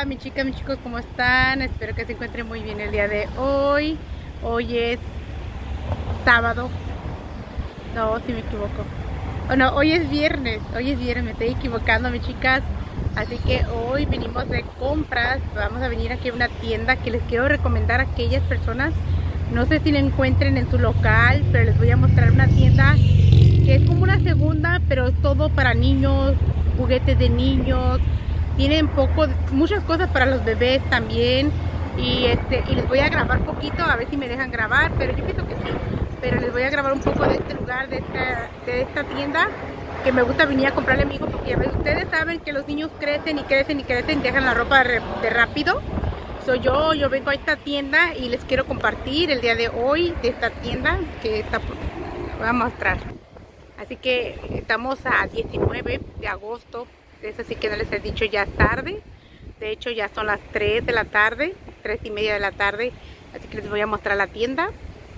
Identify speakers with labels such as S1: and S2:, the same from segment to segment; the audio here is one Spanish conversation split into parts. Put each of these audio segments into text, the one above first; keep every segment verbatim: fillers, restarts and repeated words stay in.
S1: Hola mis chicas, mis chicos, ¿cómo están? Espero que se encuentren muy bien el día de hoy. Hoy es sábado. No, si me equivoco. Oh, no, hoy es viernes. Hoy es viernes, me estoy equivocando mis chicas. Así que hoy venimos de compras. Vamos a venir aquí a una tienda que les quiero recomendar a aquellas personas. No sé si la encuentren en su local, pero les voy a mostrar una tienda que es como una segunda, pero todo para niños, juguetes de niños. Tienen poco, muchas cosas para los bebés también. Y este y les voy a grabar poquito, a ver si me dejan grabar, pero yo pienso que sí. Pero les voy a grabar un poco de este lugar, de esta, de esta tienda, que me gusta venir a comprarle a mi hijo, porque a ver, ustedes saben que los niños crecen y crecen y crecen, dejan la ropa de, de rápido. So, yo, yo vengo a esta tienda y les quiero compartir el día de hoy de esta tienda que está, voy a mostrar. Así que estamos a diecinueve de agosto. Eso sí que no les he dicho, ya es tarde. De hecho ya son las tres de la tarde, tres y media de la tarde. Así que les voy a mostrar la tienda.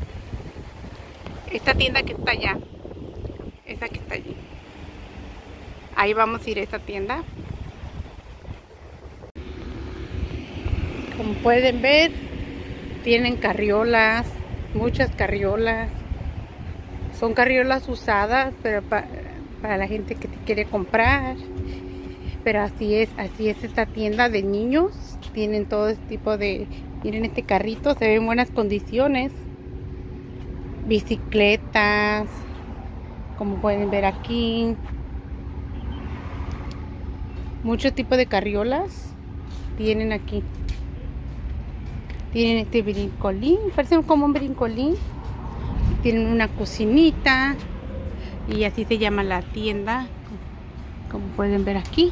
S1: Esta tienda que está allá, esa que está allí. Ahí vamos a ir a esta tienda. Como pueden ver, tienen carriolas, muchas carriolas. Son carriolas usadas, pero para, para la gente que te quiere comprar. Pero así es, así es esta tienda de niños. Tienen todo este tipo de... Miren este carrito, se ve en buenas condiciones. Bicicletas, como pueden ver aquí. Muchos tipos de carriolas tienen aquí. Tienen este brincolín, parece como un brincolín. Tienen una cocinita. Y así se llama la tienda, como pueden ver aquí.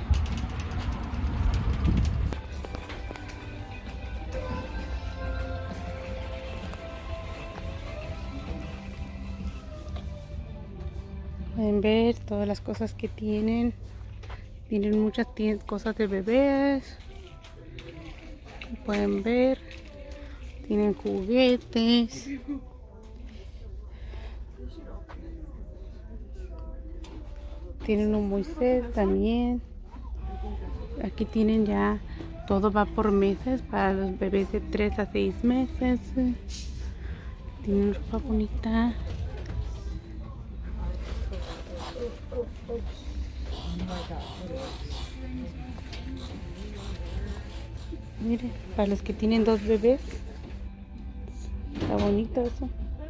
S1: Pueden ver todas las cosas que tienen. Tienen muchas cosas de bebés. Como pueden ver, tienen juguetes. Tienen un Moisés también. Aquí tienen ya, todo va por meses para los bebés de tres a seis meses. Tienen ropa bonita. Miren, para los que tienen dos bebés. Está bonito eso.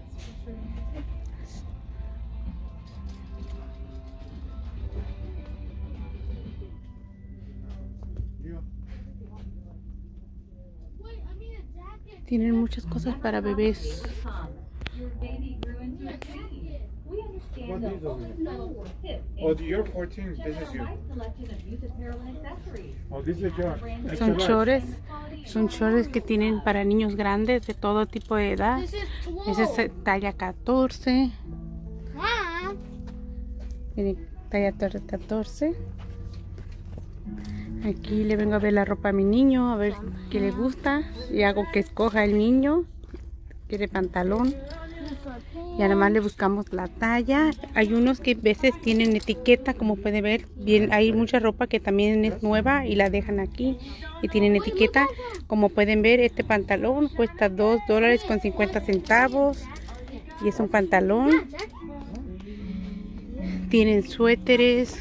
S1: Tienen muchas cosas para bebés. Son shorts, son shorts que tienen para niños grandes de todo tipo de edad. Ese es talla catorce. Tiene talla catorce. Aquí le vengo a ver la ropa a mi niño, a ver qué le gusta. Y hago que escoja el niño. Quiere pantalón. Y además le buscamos la talla. Hay unos que a veces tienen etiqueta, como puede ver. Bien, hay mucha ropa que también es nueva y la dejan aquí y tienen etiqueta. Como pueden ver, este pantalón cuesta dos dólares con cincuenta centavos. Y es un pantalón. Tienen suéteres.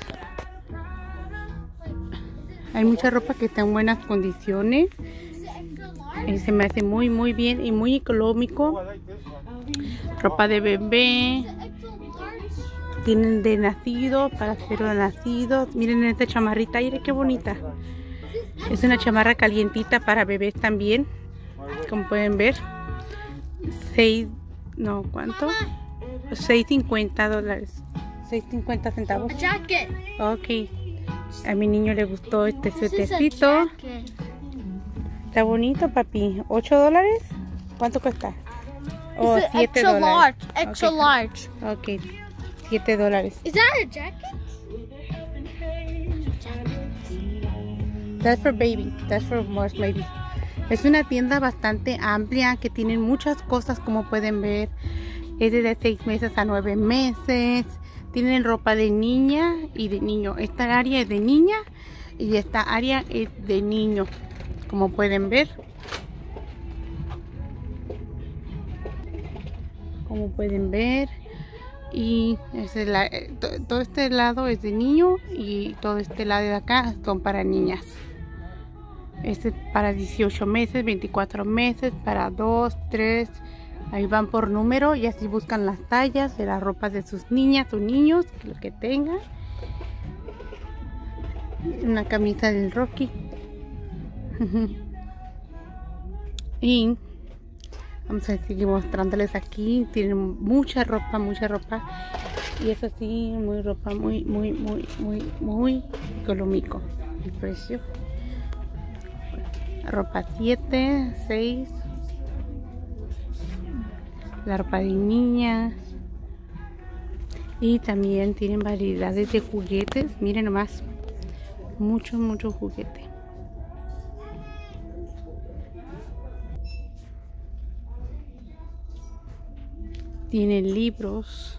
S1: Hay mucha ropa que está en buenas condiciones. Y se me hace muy muy bien y muy económico. Ropa de bebé. Tienen de nacido, para cero de nacidos. Miren esta chamarrita, miren qué bonita. Es una chamarra calientita para bebés también. Como pueden ver. seis, no, ¿cuánto? seis cincuenta dólares. seis cincuenta centavos. Ok. A mi niño le gustó este suétercito. Está bonito, papi. ¿ocho dólares? ¿Cuánto cuesta? Oh, siete dólares.
S2: Extra large.
S1: Ok, siete dólares.
S2: Is that a jacket?
S1: That's for baby. That's for more baby. Es una tienda bastante amplia que tienen muchas cosas, como pueden ver. Es de seis meses a nueve meses. Tienen ropa de niña y de niño. Esta área es de niña y esta área es de niño. como pueden ver. Como pueden ver. Y este, la, todo este lado es de niño y todo este lado de acá son para niñas. Este es para dieciocho meses, veinticuatro meses, para dos, tres. Ahí van por número y así buscan las tallas de las ropas de sus niñas o niños, lo que tengan. Una camisa del Rocky. Y vamos a seguir mostrándoles aquí. Tienen mucha ropa, mucha ropa. Y es así, muy ropa, muy, muy, muy, muy, muy económico el precio. Ropa siete, seis. La ropa de niñas. Y también tienen variedades de juguetes. Miren nomás. Mucho, mucho juguete. Tienen libros.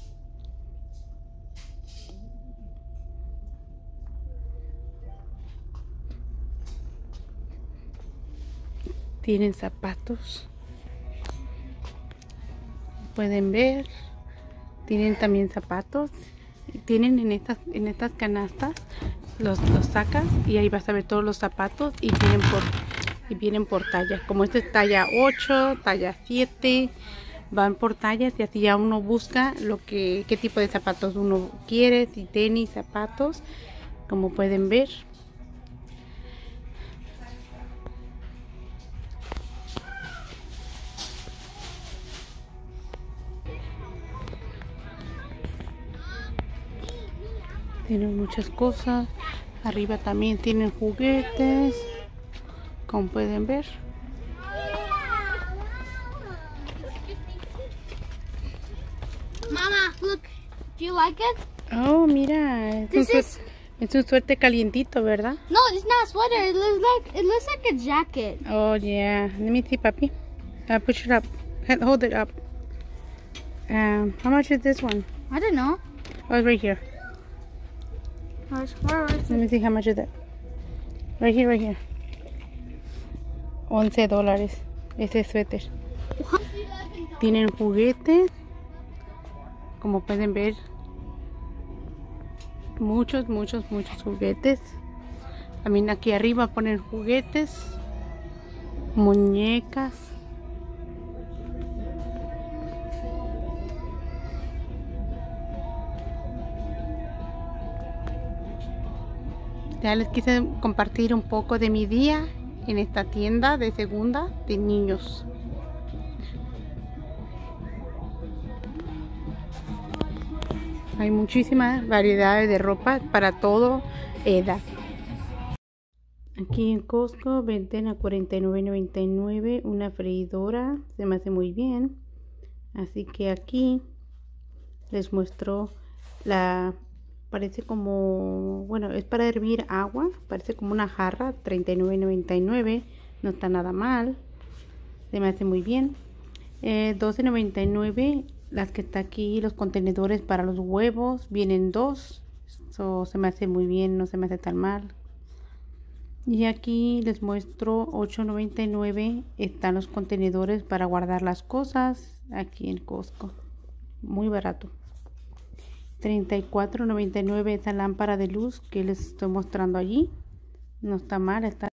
S1: Tienen zapatos. Pueden ver. Tienen también zapatos. Y tienen en estas, en estas canastas. Los, los sacas y ahí vas a ver todos los zapatos. Y vienen por, y vienen por talla. Como este es talla ocho, talla siete. Van por tallas y así ya uno busca lo que qué tipo de zapatos uno quiere, si tenis, zapatos, como pueden ver. Tienen muchas cosas. Arriba también tienen juguetes, como pueden ver.
S2: Mama, look. Do you like it?
S1: Oh, mira, es un,
S2: This
S1: suéter,
S2: is-
S1: es un suéter calientito, ¿verdad?
S2: No, it's not a sweater. It looks like it looks like a jacket.
S1: Oh, yeah. Let me see, papi. Uh, push it up. Hold it up. Um, how much is this one?
S2: I don't know.
S1: Oh, it's right here.
S2: Where's- Where is
S1: Let
S2: it?
S1: me see how much is that. Right here, right here. once dólares. Ese suéter. Tienen juguetes. Como pueden ver. Muchos, muchos, muchos juguetes. También aquí arriba ponen juguetes. Muñecas. Ya les quise compartir un poco de mi día en esta tienda de segunda de niños. Hay muchísimas variedades de ropa para todo edad. Aquí en Costco venden a cuarenta y nueve noventa y nueve una freidora. Se me hace muy bien. Así que aquí les muestro la... Parece como... Bueno, es para hervir agua. Parece como una jarra. treinta y nueve noventa y nueve. No está nada mal. Se me hace muy bien. Eh, doce noventa y nueve. Las que está aquí, los contenedores para los huevos. Vienen dos. So, se me hace muy bien. No se me hace tan mal. Y aquí les muestro ocho noventa y nueve. Están los contenedores para guardar las cosas. Aquí en Costco. Muy barato. treinta y cuatro noventa y nueve esta lámpara de luz que les estoy mostrando allí. No está mal, está